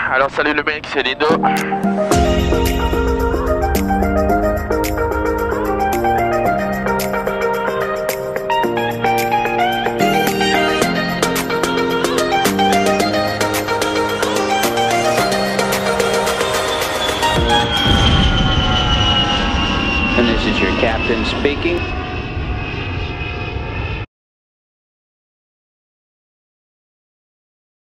Alors salut le mec, c'est Lido. And this is your captain speaking.